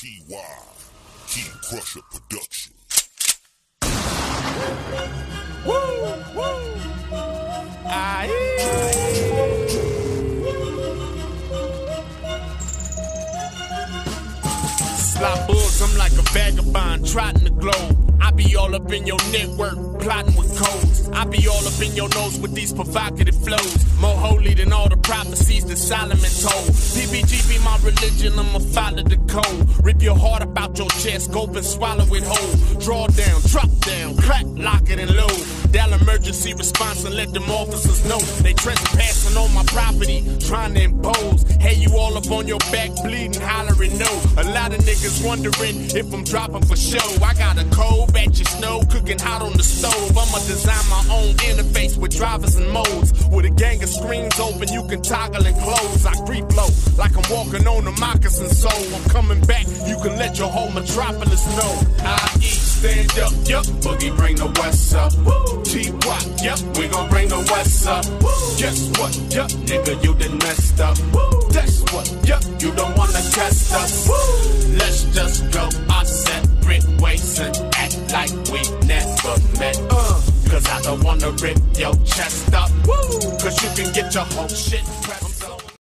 TY, King Crusher Production. Woo, woo. Slop bulls, I'm like a vagabond, trotting the globe. I be all up in your network, plotting with codes. I be all up in your nose with these provocative flows. More holy than all the prophecies that Solomon told. PBG be my religion, I'ma follow the code. Rip your heart about your chest, scope and swallow it whole. Draw down, drop down, clap, lock it and load. Dial emergency response and let them officers know they trespassing on my property, trying to impose. Hey, you all up on your back, bleeding, hollering no. A lot of niggas wondering if I'm dropping for show. I got a cold batch of snow, cooking hot on the stove. I'ma design my own interface with drivers and modes. With a gang of screens open, you can toggle and close. I creep low, like I'm walking on a moccasin soul. I'm coming back, you can let your whole metropolis know. I.E. stand up, yup, boogie bring the west up. T-Wop, yup, we gon' bring the west up. Guess what, yup, nigga, you done messed up. That's what, yup, you don't wanna test us. Let's just go our separate ways and act like we never met. Cause I don't wanna rip your chest up. Cause you can get your whole shit pressed.